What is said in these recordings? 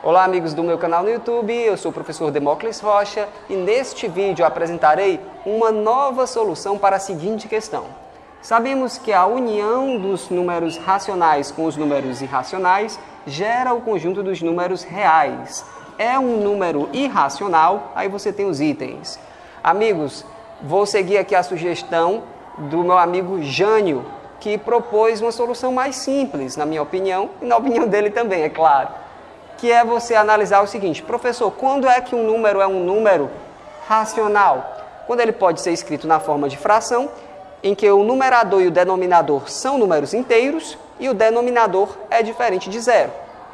Olá amigos do meu canal no YouTube, eu sou o professor Demócles Rocha e neste vídeo eu apresentarei uma nova solução para a seguinte questão. Sabemos que a união dos números racionais com os números irracionais gera o conjunto dos números reais. É um número irracional, aí você tem os itens. Amigos, vou seguir aqui a sugestão do meu amigo Jânio, que propôs uma solução mais simples, na minha opinião, e na opinião dele também, é claro. Que é você analisar o seguinte: professor, quando é que um número é um número racional? Quando ele pode ser escrito na forma de fração, em que o numerador e o denominador são números inteiros e o denominador é diferente de zero.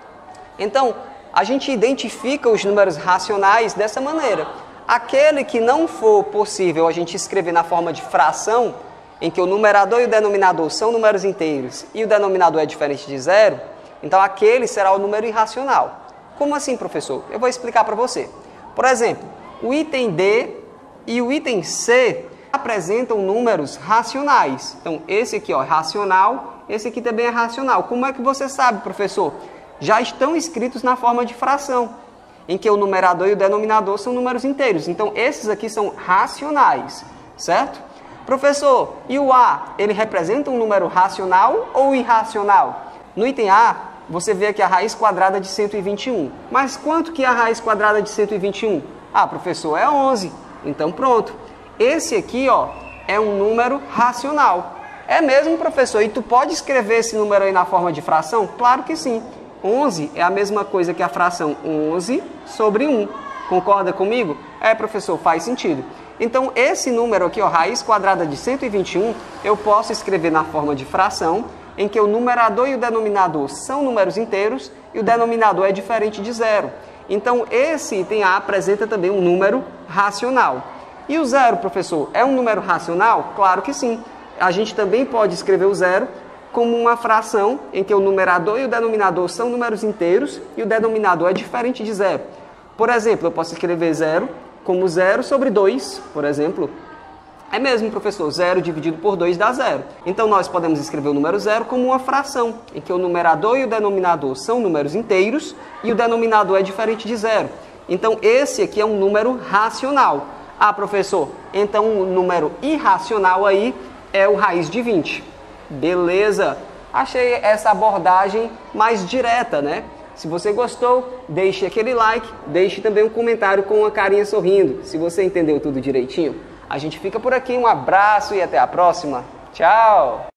Então, a gente identifica os números racionais dessa maneira. Aquele que não for possível a gente escrever na forma de fração, em que o numerador e o denominador são números inteiros e o denominador é diferente de zero, então aquele será o número irracional. Como assim, professor? Eu vou explicar para você. Por exemplo, o item D e o item C apresentam números racionais. Então, esse aqui ó, é racional, esse aqui também é racional. Como é que você sabe, professor? Já estão escritos na forma de fração, em que o numerador e o denominador são números inteiros. Então, esses aqui são racionais, certo? Professor, e o A, ele representa um número racional ou irracional? No item A, você vê aqui a raiz quadrada de 121. Mas quanto que é a raiz quadrada de 121? Ah, professor, é 11. Então, pronto. Esse aqui, ó, é um número racional. É mesmo, professor? E tu pode escrever esse número aí na forma de fração? Claro que sim. 11 é a mesma coisa que a fração 11 sobre 1. Concorda comigo? É, professor, faz sentido. Então, esse número aqui, ó, raiz quadrada de 121, eu posso escrever na forma de fração, em que o numerador e o denominador são números inteiros e o denominador é diferente de zero. Então, esse item A apresenta também um número racional. E o zero, professor, é um número racional? Claro que sim. A gente também pode escrever o zero como uma fração em que o numerador e o denominador são números inteiros e o denominador é diferente de zero. Por exemplo, eu posso escrever zero como 0 sobre 2, por exemplo. É mesmo, professor, 0 dividido por 2 dá 0. Então, nós podemos escrever o número 0 como uma fração, em que o numerador e o denominador são números inteiros e o denominador é diferente de 0. Então, esse aqui é um número racional. Ah, professor, então o número irracional aí é o raiz de 20. Beleza? Achei essa abordagem mais direta, né? Se você gostou, deixe aquele like, deixe também um comentário com uma carinha sorrindo, se você entendeu tudo direitinho. A gente fica por aqui, um abraço e até a próxima. Tchau!